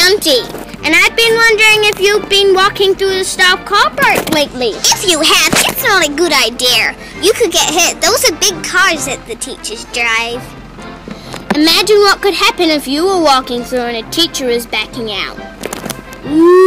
Mountie, and I've been wondering if you've been walking through the stopped car park lately. If you have, it's not a good idea. You could get hit. Those are big cars that the teachers drive. Imagine what could happen if you were walking through and a teacher was backing out. Ooh.